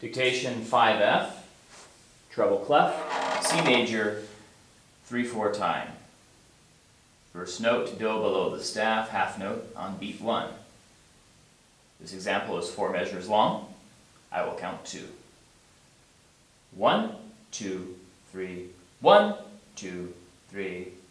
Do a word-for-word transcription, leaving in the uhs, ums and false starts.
Dictation five F, treble clef, C major, three four time. First note, do below the staff, half note on beat one. This example is four measures long. I will count two. One, two, three, one, two, three,